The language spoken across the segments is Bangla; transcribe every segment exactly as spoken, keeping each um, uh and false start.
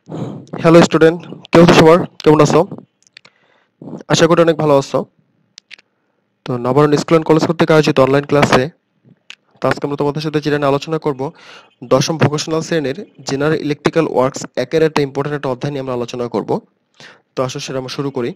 হ্যালো স্টুডেন্ট, কি অবস্থা সবার? কেমন আছো? আশা করি অনেক ভালো আছো। তো নবারুণ স্কুল অ্যান্ড কলেজ কর্তৃক আয়োজিত অনলাইন ক্লাসে তো আজকে আমরা তোমাদের সাথে যেটা নিয়ে আলোচনা করব, দশম ভোকেশনাল শ্রেণীর জেনারেল ইলেকট্রিক্যাল ওয়ার্কস একের একটা ইম্পর্টেন্ট একটা অধ্যায় নিয়ে আমরা আলোচনা করব। তো আসলে সেটা আমরা শুরু করি।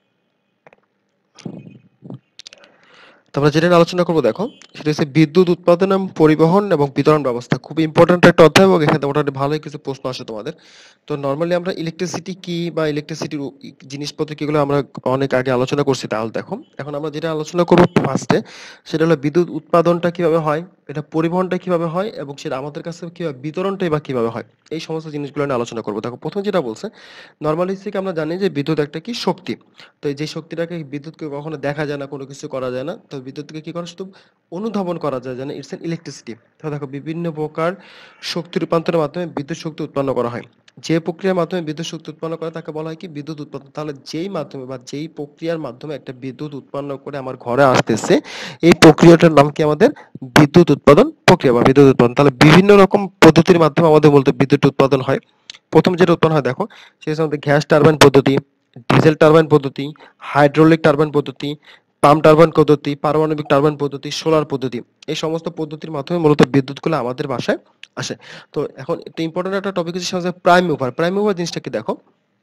তো আমরা যেটা নিয়ে আলোচনা করবো দেখো, সেটা হচ্ছে বিদ্যুৎ উৎপাদন এবং পরিবহন এবং বিতরণ ব্যবস্থা। খুব ইম্পর্টেন্ট একটা অধ্যায় এবং এখানে মোটামুটি ভালোই কিছু প্রশ্ন আসে তোমাদের। তো নর্মালি আমরা ইলেকট্রিসিটি কি বা ইলেকট্রিসিটির জিনিসপত্র কিগুলো আমরা অনেক আগে আলোচনা করছি। তাহলে দেখো, এখন আমরা যেটা আলোচনা করবো ফার্স্টে, সেটা হলো বিদ্যুৎ উৎপাদনটা কিভাবে হয়, এটা পরিবহনটা কিভাবে হয় এবং সেটা আমাদের কাছে কিভাবে বিতরণটাই বা কিভাবে হয়, এই সমস্ত জিনিসগুলো নিয়ে আলোচনা করবো। দেখো, প্রথম যেটা বলছে, নর্মালি থেকে আমরা জানি যে বিদ্যুৎ একটা কি শক্তি। তো এই যে শক্তিটাকে, বিদ্যুৎকে কখনো দেখা যায় না, কোনো কিছু করা যায় না। তো বিদ্যুৎকে কি করা, শুধু অনুধাবন করা যায়, যেন ইটস এন ইলেকট্রিসিটি। তো দেখো, বিভিন্ন প্রকার শক্তি রূপান্তরের মাধ্যমে বিদ্যুৎ শক্তি উৎপন্ন করা হয়। যে প্রক্রিয়ার মাধ্যমে বিদ্যুৎ শক্তি উৎপন্ন করে তাকে বলা হয় কি, বিদ্যুৎ উৎপাদন। তাহলে যেই মাধ্যমে বা যেই প্রক্রিয়ার মাধ্যমে একটা বিদ্যুৎ উৎপন্ন করে আমার ঘরে আসতেছে, এই প্রক্রিয়াটার নাম কি, আমাদের বিদ্যুৎ উৎপাদন প্রক্রিয়া বা বিদ্যুৎ উৎপাদন। তাহলে বিভিন্ন রকম পদ্ধতির মাধ্যমে আমাদের মূলত বিদ্যুৎ উৎপাদন হয়। প্রথম যেটা উৎপন্ন হয় দেখো, সেটা হচ্ছে আমাদের গ্যাস টারবাইন পদ্ধতি, ডিজেল টারবাইন পদ্ধতি, হাইড্রোলিক টারবাইন পদ্ধতি, পাম্প টারবাইন পদ্ধতি, পারমাণবিক টারবাইন পদ্ধতি, সোলার পদ্ধতি। এই সমস্ত পদ্ধতির মাধ্যমে মূলত বিদ্যুৎগুলো আমাদের বাসায় আসে। তো এখন একটা ইম্পর্টেন্ট একটা টপিক হচ্ছে প্রাইম মুভার। প্রাইম মুভার জিনিসটা কি দেখো,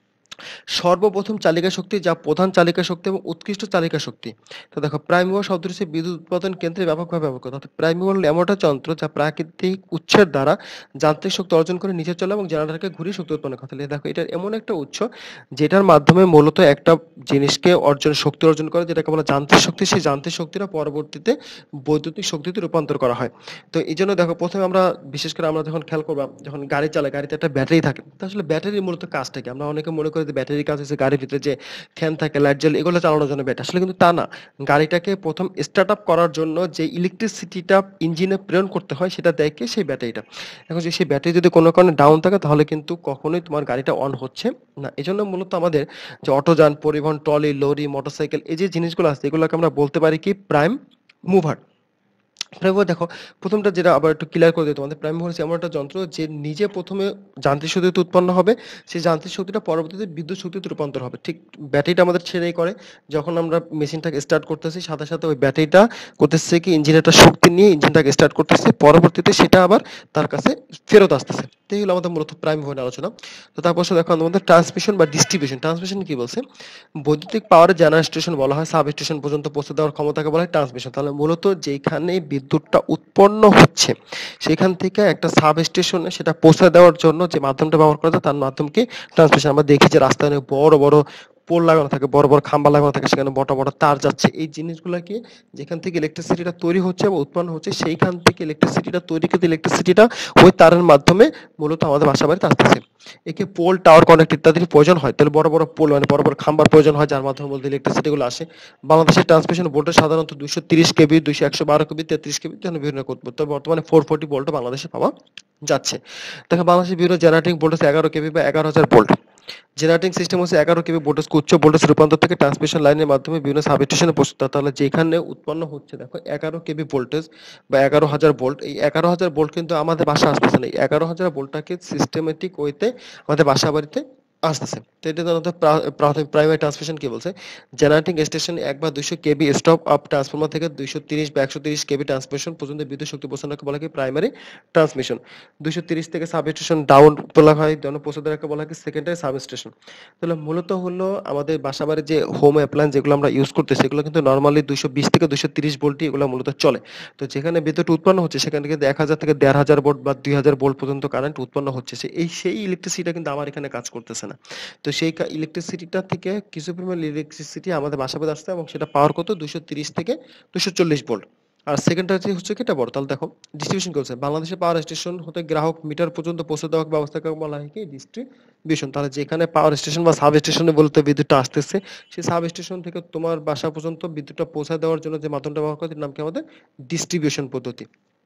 সর্বপ্রথম চালিকা শক্তি, যা প্রধান চালিকা শক্তি এবং উৎকৃষ্ট চালিকা শক্তি। তো দেখো, প্রাইম মুভার শব্দটি হচ্ছে বিদ্যুৎ উৎপাদন কেন্দ্রে ব্যাপকভাবে ব্যবহার করা। অর্থাৎ প্রাইম মুভার হলো এমন একটা যন্ত্র যা প্রাকৃতিক উৎসের দ্বারা যান্ত্রিক শক্তি অর্জন করে নিচে চলে এবং জেনারেটরকে ঘুরিয়ে শক্তি উৎপন্ন করে। তাহলে দেখো, এটার এমন একটা উৎস যেটার মাধ্যমে মূলত একটা জিনিসকে অর্জন শক্তি অর্জন করে, যেটাকে বলা যান্ত্রিক শক্তি। সেই যান্ত্রিক শক্তিটা পরবর্তীতে বৈদ্যুতিক শক্তিতে রূপান্তর করা হয়। তো এই জন্য দেখো, প্রথমে আমরা বিশেষ করে আমরা যখন খেয়াল করবা, যখন গাড়ি চালাই, গাড়িতে একটা ব্যাটারি থাকে। তো আসলে ব্যাটারির মূলত কাজটা কি? আমরা অনেকে মনে করি যে ব্যাটারির কাজ হচ্ছে গাড়ির ভিতরে যে ফ্যান থাকে, লাইট জ্বলে, এগুলো চালানোর জন্য ব্যাটারি। আসলে কিন্তু তা না। গাড়িটাকে প্রথম স্টার্ট আপ করার জন্য যে ইলেকট্রিসিটিটা ইঞ্জিনে প্রেরণ করতে হয়, সেটা দেয় কে? সেই ব্যাটারিটা। এখন যে সেই ব্যাটারি যদি কোনো কারণে ডাউন থাকে, তাহলে কিন্তু কখনোই তোমার গাড়িটা অন হচ্ছে না। এজন্য মূলত আমাদের যে অটোযান, পরিবহন, ট্রলি, লরি, মোটরসাইকেল, এই যে জিনিসগুলো আছে, এগুলোকে আমরা বলতে পারি কি, প্রাইম মুভার। প্রাইম মুভার দেখো, প্রথমটা যেটা আবার একটু ক্লিয়ার করে দিই তোমাদের, প্রাইম মুভার হচ্ছে এমন একটা যন্ত্র যে নিজে প্রথমে যান্ত্রিক শক্তিতে উৎপন্ন হবে, সেই যান্ত্রিক শক্তিটা পরবর্তীতে বিদ্যুৎ শক্তিতে রূপান্তর হবে। ঠিক ব্যাটারিটা আমাদের ছেড়েই করে, যখন আমরা মেশিনটাকে স্টার্ট করতেছি, সাথে সাথে ওই ব্যাটারিটা করতেছে কি, ইঞ্জিনের একটা শক্তি নিয়ে ইঞ্জিনটাকে স্টার্ট করতেছে, পরবর্তীতে সেটা আবার তার কাছে ফেরত আসতেছে। তো এই হলো আমাদের মূলত প্রাইম মুভার আলোচনা। তো তারপর সে দেখো আমাদের ট্রান্সমিশন বা ডিস্ট্রিবিউশন। ট্রান্সমিশন কি বলছে, বৈদ্যুতিক পাওয়ার জেনারেল স্টেশন বলা হয়, সাব স্টেশন পর্যন্ত পৌঁছে দেওয়ার ক্ষমতাকে বলা হয় ট্রান্সমিশন। তাহলে মূলত যেখানে বিদ্যুৎটা উৎপন্ন হচ্ছে, সেখান থেকে একটা সাব স্টেশনে সেটা পৌঁছে দেওয়ার জন্য যে মাধ্যমটা ব্যবহার করা যায়, তার মাধ্যমকে ট্রান্সমিশন। আমরা দেখি যে রাস্তায় অনেক বড় বড় পোল লাগানো থাকে, বড় বড় খাম্বা লাগানো থাকে, সেখানে বড় বড় তার যাচ্ছে। এই জিনিসগুলোকে, যেখান থেকে ইলেকট্রিসিটিটা তৈরি হচ্ছে বা উৎপন্ন হচ্ছে, সেইখান থেকে ইলেকট্রিসিটিটা তৈরিকৃত ইলেকট্রিসিটিটা ওই তারের মাধ্যমে মূলত আমাদের বাসা বাড়িতে আসতেছে। একে পোল, টাওয়ার, কানেক্ট ইত্যাদির প্রয়োজন হয়। তাহলে বড় বড় পোল মানে বড় বড় খাম্বার প্রয়োজন হয়, যার মাধ্যমে বলতে ইলেকট্রিসিটি গুলো আসে। বাংলাদেশের ট্রান্সমিশন ভোল্টেজ সাধারণত দুইশো তিরিশ কেবি, দুইশো একশো বারো কেবি, তেত্রিশ কেবি, বিভিন্ন করতে, তবে বর্তমানে ফোর ফোর্টি ভোল্ট বাংলাদেশে পাওয়া যাচ্ছে। দেখো, বাংলাদেশের বিভিন্ন জেনারেটিং ভোল্টেজ এগারো কেবি বা এগারো হাজার ভোল্ট। জেনারেটিং সিস্টেম হচ্ছে এগারো কেবি ভোল্টেজকে উচ্চ ভোল্টেজ রূপান্তর থেকে ট্রান্সমিশন লাইনের মাধ্যমে বিভিন্ন সাবস্টেশনে প্রস্তুত হয়। তাহলে যেখানে উৎপন্ন হচ্ছে দেখো এগারো কেবি ভোল্টেজ বা এগারো হাজার ভোল্ট, এই এগারো হাজার ভোল্ট কিন্তু আমাদের বাসা আসতেছে না। এই এগারো হাজার ভোল্টটাকে সিস্টেমেটিক ওয়েতে আমাদের বাসা বাড়িতে আসতেছে। তো এটা তো প্রাথমিক প্রাইমারি ট্রান্সমিশন কি বলছে, জেনারেটিং স্টেশন এক বা দুইশো কেবি স্টপ আপ ট্রান্সফরমার থেকে দুইশো তিরিশ বা একশো তিরিশ কেবি ট্রান্সমিশন পর্যন্ত বিদ্যুৎ শক্তি পৌঁছানোকে বলা হয় প্রাইমারি ট্রান্সমিশন। দুইশো তিরিশ থেকে সাবস্টেশন ডাউন বলা হয়, যেন পৌঁছে দেওয়াকে বলা হয় সেকেন্ডারি সাবস্টেশন। তাহলে মূলত হলো আমাদের বাসাবাড়ির যে হোম অ্যাপ্লায়েন্স যেগুলো আমরা ইউজ করতেছি, সেগুলো কিন্তু নর্মালি দুইশো বিশ থেকে দুইশো তিরিশ ভোল্টই এগুলো মূলত চলে। তো যেখানে বিদ্যুৎ উৎপন্ন হচ্ছে, সেখানে কিন্তু এক হাজার থেকে দেড় হাজার ভোল্ট বা দুই হাজার ভোল্ট পর্যন্ত কারেন্ট উৎপন্ন হচ্ছে। সে এই সেই ইলেকট্রিসিটিটা কিন্তু আমার এখানে কাজ করতেছে না। তো সেই ইলেকট্রিসিটিটা থেকে কিছু পরিমাণ ইলেকট্রিসিটি আমাদের বাসা বাড়িতে আসছে এবং সেটা পাওয়ার কত, দুইশো তিরিশ থেকে দুইশো চল্লিশ ভোল্ট। আর সেকেন্ডটা হচ্ছে কি, এটা বড়। তাহলে দেখো, ডিস্ট্রিবিউশন করছে, বাংলাদেশের পাওয়ার স্টেশন হতে গ্রাহক মিটার পর্যন্ত পৌঁছে দেওয়ার ব্যবস্থাকে বলা হয় কি, ডিস্ট্রিবিউশন। তাহলে যেখানে পাওয়ার স্টেশন বা সাব স্টেশনে বলতে বিদ্যুৎটা আসতেছে, সেই সাব স্টেশন থেকে তোমার বাসা পর্যন্ত বিদ্যুৎটা পৌঁছে দেওয়ার জন্য যে মাধ্যমটা ব্যবহার করে, তার নাম কি, আমাদের ডিস্ট্রিবিউশন পদ্ধতি।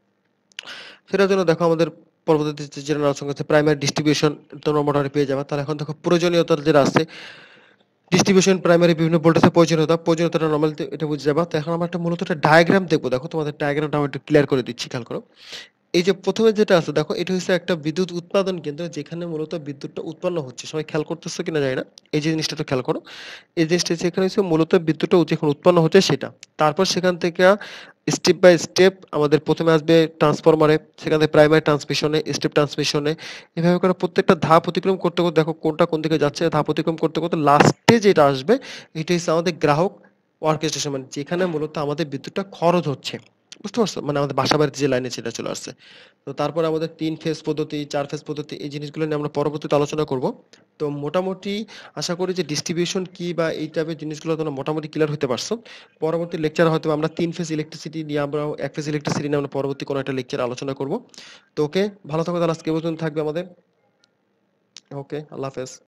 সেটার জন্য দেখো আমাদের পরবর্তীতে যেটা আলোচনা করছে, প্রাইমারি ডিস্ট্রিবিউশন তোমরা মোটামুটি পেয়ে যাবে। তাহলে এখন দেখো প্রয়োজনীয়তা যেটা আছে, ডিস্ট্রিবিউশন প্রাইমারি বিভিন্ন ভোল্টেজের প্রয়োজনীয়তা, প্রয়োজনীয়তাটা নরমালি এটা বুঝে যাবা। তো এখন আমরা একটা মূলত একটা ডায়াগ্রাম দেখবো। দেখো, তোমাদের ডায়াগ্রামটা আমি একটু ক্লিয়ার করে দিচ্ছি, খেয়াল করো। এই যে প্রথম এ যেটা আছে দেখো এটা হচ্ছে একটা বিদ্যুৎ উৎপাদন কেন্দ্র যেখানে মূলত বিদ্যুৎটা উৎপন্ন হচ্ছে। সবাই খেয়াল করতেছো কিনা জানি না। এই যে জিনিসটা একটু খেয়াল করো। এই জিনিসটা হচ্ছে এখানে হচ্ছে মূলত বিদ্যুৎটা যেখানে উৎপন্ন হচ্ছে সেটা। তারপর সেখান থেকে স্টেপ বাই স্টেপ আমাদের প্রথম এ আসবে ট্রান্সফরমারে, সেখান থেকে প্রাইমারি ট্রান্সমিশনে, স্টেপ ট্রান্সমিশনে এভাবে করে প্রত্যেকটা ধাপ অতিক্রম করতে, করতে দেখো কোনটা কোন দিকে যাচ্ছে ধাপ অতিক্রম করতে, করতে লাস্টে যেটা আসবে এটা হচ্ছে আমাদের গ্রাহক ওয়ার্ক স্টেশন মানে যেখানে মূলত আমাদের বিদ্যুৎটা খরচ হচ্ছে। বুঝতে পারছো? মানে আমাদের বাসাবাড়িতে যে লাইনে সেটা চলে আসছে। তো তারপরে আমাদের তিন ফেজ পদ্ধতি, চার ফেজ পদ্ধতি এই জিনিসগুলো নিয়ে আমরা পরবর্তীতে আলোচনা করব। তো মোটামুটি আশা করি যে ডিস্ট্রিবিউশন কি বা এই টাইপের জিনিসগুলো তোমরা মোটামুটি ক্লিয়ার হতে পারছো। পরবর্তী লেকচারে হয়তো আমরা তিন ফেজ ইলেকট্রিসিটি নিয়ে আমরা এক ফেজ ইলেকট্রিসিটি নিয়ে আমরা পরবর্তী কোনো একটা লেকচারে আলোচনা করব। তো ওকে, ভালো থাকো তাহলে আজকে এ পর্যন্ত থাকবে আমাদের। ওকে, আল্লাহ হাফেজ।